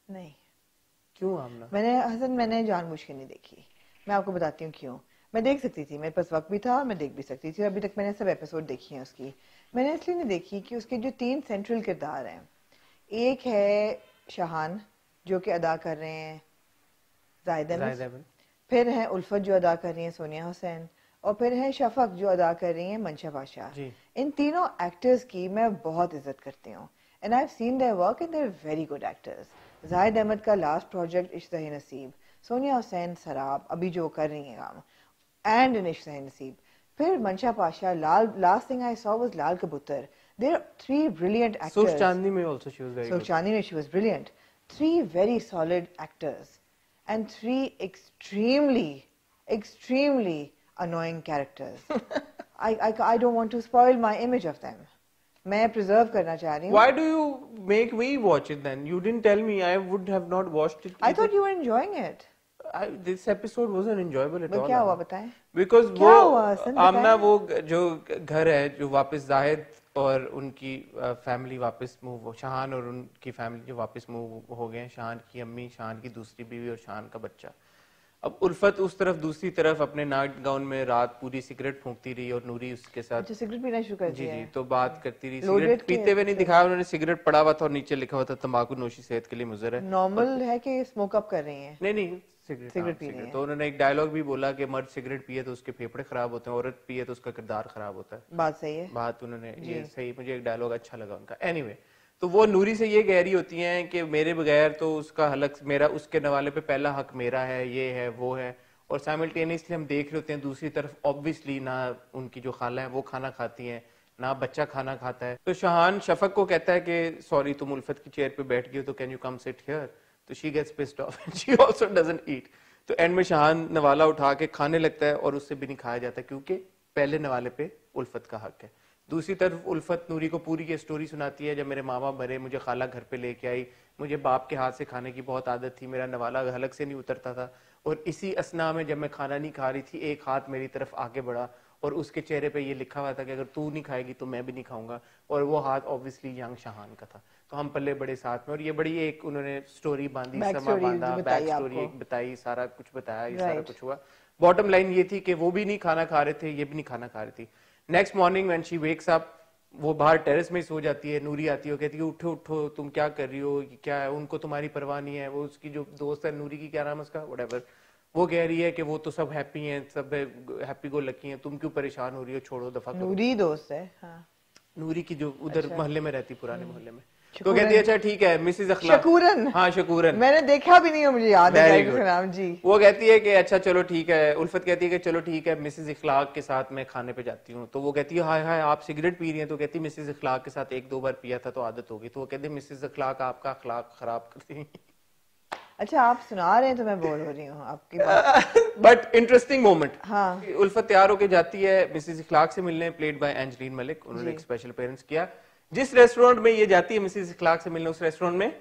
نہیں. کیوں آمنہ؟ میں نے جان بوجھ کے نہیں دیکھی. میں آپ کو بتاتی ہوں کیوں. میں دیکھ سکتی تھی, میرے پاس وقت بھی تھا اور میں دیکھ بھی سکتی تھی. ابھی تک میں نے سب ایپیسوڈ دیکھی ہیں اس کی. میں نے اس لیے نہیں دیکھی کہ اس کے جو 3 سینٹرل کردار ہیں, ایک ہے شاہان جو کہ ادا کر رہے ہیں زاہد احمد, پھر ہے الفت جو ادا کر رہی ہیں سونیا حسین, اور پھر ہے شفق جو ادا کر رہی ہیں منشا پاشا. ان تینوں ایکٹرز کی میں بہت عزت کرتی ہوں, and I have seen their work and they are very good actors. Zahid Ahmed کا لاسٹ پروجیکٹ عشق نصیب, سونیا حسین سراب ابھی جو کر رہی ہیں کام, اینڈ ان عشق نصیب. پھر منشا Pasha, last thing I saw was لال کبوتر. There are 3 brilliant actors. سرخ چاندنی میں also she was very good. سرخ چاندنی میں she was brilliant. 3 very solid actors and 3 extremely annoying characters. I don't want to spoil my image of them. میں preserve کرنا چاہ رہی ہوں. Why do you make me watch it then? You didn't tell me. I would have not watched it. I thought you were enjoying it. This episode wasn't enjoyable at all. کیا ہوا بتائیں؟ Because وہ آمنہ وہ جو گھر ہے جو واپس زاہد اور ان کی فیملی واپس موو, شاہان اور ان کی فیملی جو واپس موو ہو گئے ہیں, شاہان کی امی, شاہان کی دوسری بیوی اور شاہان کا بچہ. اب الفت اس طرف دوسری طرف اپنے نائٹ گاؤن میں رات پوری سگریٹ پھونکتی رہی اور نوری اس کے ساتھ سگریٹ پینا شروع کر دیا. جی تو بات کرتی رہی. سگریٹ پیتے ہوئے نہیں دکھایا انہوں نے, سگریٹ پڑا ہوا تھا اور نیچے لکھا ہوا تھا تمباکو نوشی صحت کے لیے مضر ہے. نارمل ہے کہ اسموک اپ کر رہی ہیں؟ نہیں سگریٹ پی رہی ہیں. تو انہوں نے ایک ڈائلگ بھی بولا کہ مرد سگریٹ پیے تو اس کے پھیپھڑے خراب ہوتے ہیں, عورت پیے تو اس کا کردار خراب ہوتا ہے. بات صحیح ہے, بات انہوں نے یہ صحیح, مجھے ایک ڈائلگ اچھا لگا ان کا. اینی وے, تو وہ نوری سے یہ کہہ رہی ہوتی ہیں کہ میرے بغیر تو اس کا حلق میرا, اس کے نوالے پہ پہلا حق میرا ہے, یہ ہے وہ ہے. اور سائملٹینیسلی ہم دیکھ رہے ہوتے ہیں دوسری طرف آبویسلی نہ ان کی جو خالہ ہیں وہ کھانا کھاتی ہیں, نہ بچہ کھانا کھاتا ہے. تو شاہان شفق کو کہتا ہے کہ سوری تم الفت کی چیئر پہ بیٹھ گئی ہو تو can you come sit here. تو she gets pissed off and she also doesn't eat. تو اینڈ میں شاہان نوالا اٹھا کے کھانے لگتا ہے اور اس سے بھی نہیں کھایا جاتا کیونکہ پہلے نوالے پہ الفت کا حق ہے. دوسری طرف الفت نوری کو پوری کی سٹوری سناتی ہے, جب میرے ماما مرے مجھے خالہ گھر پہ لے کے آئی, مجھے باپ کے ہاتھ سے کھانے کی بہت عادت تھی, میرا نوالا حلق سے نہیں اترتا تھا, اور اسی اسنا میں جب میں کھانا نہیں کھا رہی تھی ایک ہاتھ میری طرف آگے بڑھا اور اس کے چہرے پہ یہ لکھا ہوا تھا کہ اگر تو نہیں کھائے گی تو میں بھی نہیں کھاؤں گا, اور وہ ہاتھ obviously ینگ شاہان کا تھا. تو ہم پلے بڑے ساتھ میں, اور یہ بڑی ایک انہوں نے سٹوری باندھی, سما باندھا, بیک سٹوری ایک بتائی, سارا کچھ بتایا, یہ سارا کچھ ہوا. باٹم لائن یہ تھی کہ وہ بھی نہیں کھانا کھا رہے تھے, یہ بھی نہیں کھانا کھا رہی تھی. Next morning when she wakes up, وہ باہر ٹیرس میں سو جاتی ہے, نوری آتی ہے اور کہتی ہے اٹھو اٹھو تم کیا کر رہی ہو, کیا ہے, ان کو تمہاری پرواہ نہیں ہے. وہ اس کی جو دوست ہے نوری کی, کیا نام ہے اس کا, وٹ ایور, وہ کہہ رہی ہے کہ وہ تو سب ہیپی ہیں, سب ہیپی گو لکی ہیں, تم کیوں پریشان ہو رہی ہو, چھوڑو دفعہ کرو. نوری دوست ہے, ہاں نوری کی جو ادھر محلے میں رہتی, پرانے محلے میں. تو کہتی ہے اچھا ٹھیک ہے مسز اخلاق, شکورن, ہاں شکورن, میں نے دیکھا بھی نہیں ہے, مجھے یاد ہے نام. جی وہ کہتی ہے کہ اچھا چلو ٹھیک ہے, الفت کہتی ہے کہ چلو ٹھیک ہے مسز اخلاق کے ساتھ میں کھانے پہ جاتی ہوں. تو وہ کہتی ہے ہائے ہائے آپ سگریٹ پی رہی ہیں. تو کہتی ہے مسز اخلاق کے ساتھ 1-2 بار پیا تھا تو عادت ہوگی. تو وہ کہتی ہے مسز اخلاق آپ کا اخلاق خراب کرتی ہیں. اچھا آپ سنا رہے ہیں تو میں بول ہو رہی ہوں آپ کی بٹ انٹرسٹنگ مومنٹ. ہاں الفت تیار ہو کے جاتی ہے مسز اخلاق سے ملنے, پلیڈ بائی اینجلین ملک, انہوں نے ایک اسپیشل اپیئرنس کیا. جس ریسٹورینٹ میں یہ جاتی ہے مسز اخلاق سے ملنے, اس ریسٹورینٹ میں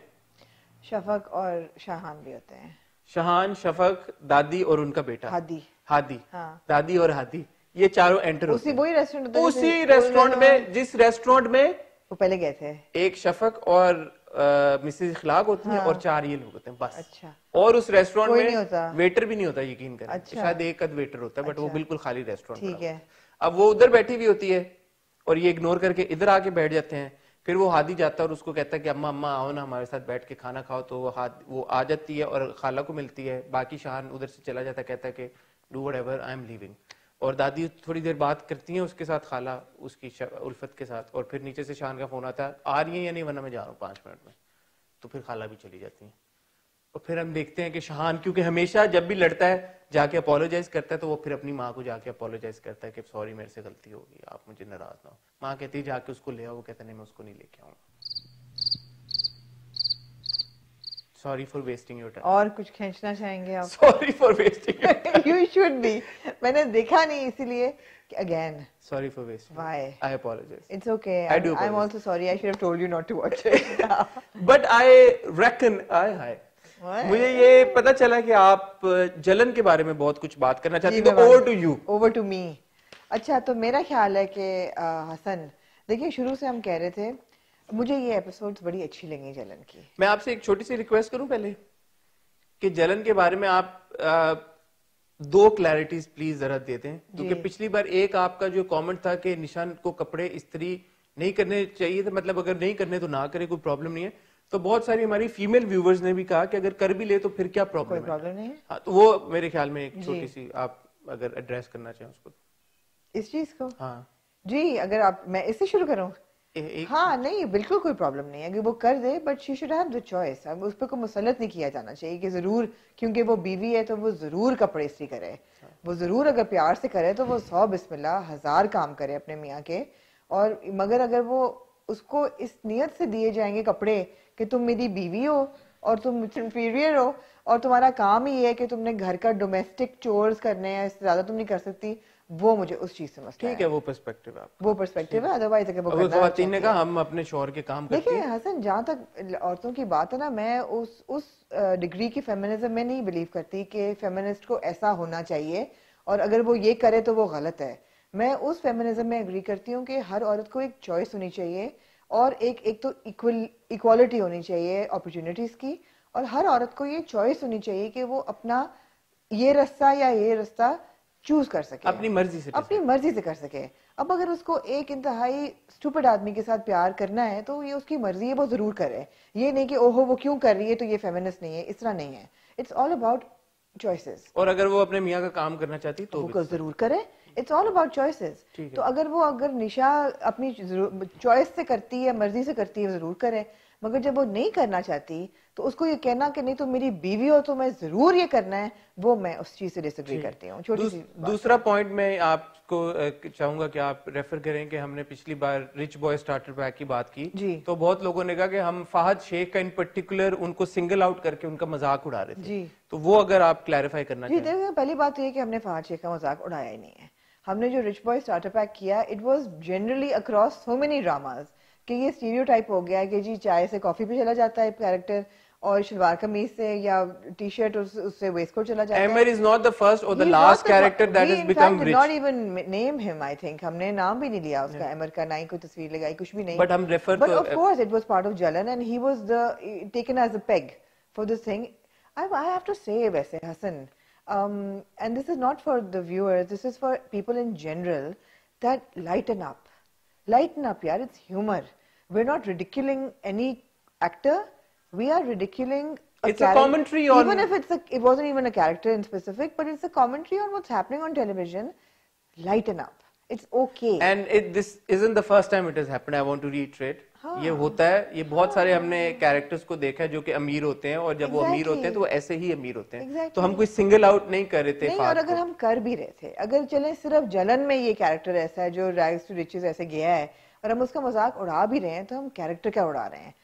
شفق اور شاہان بھی ہوتے ہیں. شاہان, شفق, دادی اور ان کا بیٹا ہادی, دادی اور ہادی, یہ چاروں انٹر ہوتے ہیں اسی ریسٹورینٹ میں, جس ریسٹورینٹ میں وہ پہلے گئے تھے. ایک شفق اور مسز اخلاق ہوتی ہیں اور 4 یہ لوگ ہوتے ہیں بس. اچھا, اور اس ریسٹورینٹ میں ویٹر بھی نہیں ہوتا, یقین کریں, شاید ایک آدھ ویٹر ہوتا ہے, بٹ وہ بالکل خالی ریسٹورینٹ. ٹھیک ہے, اب وہ ادھر بیٹھی ہوئی ہوتی ہے اور یہ اگنور کر کے ادھر آ کے بیٹھ جاتے ہیں. پھر وہ ہادی جاتا ہے اور اس کو کہتا ہے کہ اماں آؤ نا ہمارے ساتھ بیٹھ کے کھانا کھاؤ. تو وہ آ جاتی ہے اور خالہ کو ملتی ہے. باقی شاہان ادھر سے چلا جاتا ہے, کہتا ہے کہ do whatever I am living. اور دادی تھوڑی دیر بات کرتی ہیں اس کے ساتھ, خالہ اس کی الفت کے ساتھ, اور پھر نیچے سے شاہان کا فون آتا ہے آ رہی ہیں یا نہیں ورنہ میں جا رہا ہوں 5 منٹ میں. تو پھر خالہ بھی چلی جاتی ہیں. اور پھر ہم دیکھتے ہیں کہ شاہان کیونکہ ہمیشہ جب بھی لڑتا ہے جا کے اپولوجائز کرتا ہے, تو وہ پھر اپنی ماں کو جا کے اپولوجائز کرتا ہے کہ سوری میرے سے غلطی ہوگی, آپ مجھے ناراض نہ ہو. ماں کہتی ہے جا کے اس کو لے آؤ, وہ کہتا نہیں میں اس کو نہیں لے کے آؤں گا. Sorry for wasting your time. اور کچھ کھینچنا چاہیں گے آپ؟ Sorry for wasting you should be. میں نے دیکھا نہیں اسی لیے again. Sorry for wasting. Why? I apologize. It's okay. I do apologize. I'm also sorry. I should have told you not to watch it. But I reckon مجھے یہ پتا چلا کہ آپ جلن کے بارے میں بہت کچھ بات کرنا چاہتی ہیں. Over to you. Over to me. اچھا تو میرا خیال ہے کہ حسن دیکھیے شروع سے ہم کہہ رہے تھے مجھے یہ ایپیسوڈز بڑی اچھی لگی جلن کی. میں آپ سے ایک چھوٹی سی ریکویسٹ کروں پہلے کہ جلن کے بارے میں آپ 2 کلیرٹیز پلیز ذرا دیتے ہیں, کیونکہ پچھلی بار ایک آپ کا جو کامنٹ تھا کہ نشان کو کپڑے استری نہیں کرنے چاہیے تھے, مطلب اگر نہیں کرنے تو نہ کرے, کوئی پرابلم نہیں ہے. تو بہت ساری ہماری فیمیل ویورز نے بھی کہا کہ اگر کر بھی لے تو پھر کیا پرابلم ہے. کوئی پرابلم نہیں ہے. ہاں, تو وہ میرے خیال میں ایک چھوٹی سی آپ اگر ایڈریس کرنا چاہیں اس کو, اس چیز کو. ہاں جی, اگر آپ, میں اس سے شروع کروں. ہاں نہیں, بالکل کوئی پرابلم نہیں ہے اگر وہ کر دے, but she should have the choice. اب اس پہ کوئی مسلط نہیں کیا جانا چاہیے کہ ضرور کیونکہ وہ بیوی ہے تو وہ ضرور کپڑے استری کرے. وہ ضرور اگر پیار سے کرے تو وہ 100 بسم اللہ 1000 کام کرے اپنے میاں کے. اور مگر اگر وہ اس کو اس نیت سے دیے جائیں گے کپڑے کہ تم میری بیوی ہو اور تم انفیریئر ہو اور تمہارا کام ہی ہے کہ تم نے گھر کا ڈومیسٹک چورز کرنے ہیں, اس سے زیادہ تم نہیں کر سکتی, وہ مجھے اس چیز سے مسئلہ ہے. ٹھیک ہے, وہ پرسپیکٹو ہے, وہ پرسپیکٹو ہے. ادروائز اگر وہ کرنا خواتین نے کہا ہم اپنے شوہر کے کام کرتے ہیں. دیکھیں حسن, جہاں تک عورتوں کی بات ہے نا, میں اس ڈگری کی فیمنزم میں نہیں بلیو کرتی کہ فیمنسٹ کو ایسا ہونا چاہیے اور اگر وہ یہ کرے تو وہ غلط ہے. میں اس فیمنزم میں اگری کرتی ہوں کہ ہر عورت کو ایک چوائس ہونی چاہیے اور ایک تو ایکوالٹی ہونی چاہیے اپرچونٹیز کی, اور ہر عورت کو یہ چوائس ہونی چاہیے کہ وہ اپنا یہ رستہ یا یہ رستہ چوز کر سکے, اپنی مرضی سے کر سکے. اب اگر اس کو ایک انتہائی اسٹوپڈ آدمی کے ساتھ پیار کرنا ہے تو یہ اس کی مرضی ہے, وہ ضرور کرے. یہ نہیں کہ اوہو وہ کیوں کر رہی ہے تو یہ فیمنسٹ نہیں ہے, اس طرح نہیں ہے. It's all about choices. اور اگر وہ اپنے میاں کا کام کرنا چاہتی تو وہ ضرور کرے. It's all about choices. تو اگر نشا اپنی چوائس سے کرتی ہے, مرضی سے کرتی ہے, ضرور کرے. مگر جب وہ نہیں کرنا چاہتی تو اس کو یہ کہنا کہ نہیں تم میری بیوی ہو تو میں ضرور یہ کرنا ہے, وہ میں اس چیز سے ڈس ایگری کرتی ہوں. چھوٹی سی دوسرا پوائنٹ میں آپ کو چاہوں گا کہ آپ ریفر کریں کہ ہم نے پچھلی بار رچ بوائے سٹارٹر پیک کی بات کی, تو بہت لوگوں نے کہا کہ ہم فہد شیخ کا ان پرٹیکولر ان کو سنگل آؤٹ کر کے ان کا مذاق اڑا رہے تھے. تو وہ اگر آپ کلیریفائی کرنا چاہیں. دیکھیں, پہلی بات یہ کہ ہم نے فہد شیخ کا مذاق اڑایا ہی نہیں ہے. ہم نے جو رچ بوائے سٹارٹر پیک کیا, it was generally across so many dramas کہ یہ اسٹیریو ٹائپ ہو گیا کہ جی چائے سے کافی پہ چلا جاتا ہے کیریکٹر, اور شلوار قمیض سے یا ٹی شرٹ اس سے ویسٹ کوٹ چلا جاتا ہے. Amer is not the first or the last character that has become rich. Not even name him, I think. ہم نے نام بھی نہیں لیا اس کا ایمر کا, نہ ہی کوئی تصویر لگائی, کچھ بھی نہیں. But ہم refer But of course it was part of Jalan and he was taken as a peg for this thing. I have to say ویسے Hassan, and this is not for the viewers, this is for people in general, that lighten up. Lighten up, yaar, it's humor. We're not ridiculing any actor. We are ridiculing it's a commentary on, even if it wasn't even a character in specific, but it's a commentary on what's happening on television. Lighten up. It's okay. And this isn't the first time it has happened. I want to reiterate. یہ ہوتا ہے, یہ بہت سارے ہم نے characters کو دیکھا ہے جو کہ امیر ہوتے ہیں, اور جب وہ امیر ہوتے ہیں تو وہ ایسے ہی امیر ہوتے ہیں. تو ہم کوئی سنگل آؤٹ نہیں کر رہے تھے. اور اگر ہم کر بھی رہے تھے, اگر چلیں صرف جلن میں یہ کیریکٹر ایسا ہے جو ریگز ٹو ریچز ایسے گیا ہے اور ہم اس کا مذاق اڑا بھی رہے ہیں, تو ہم کیریکٹر کیا اڑا رہے ہیں,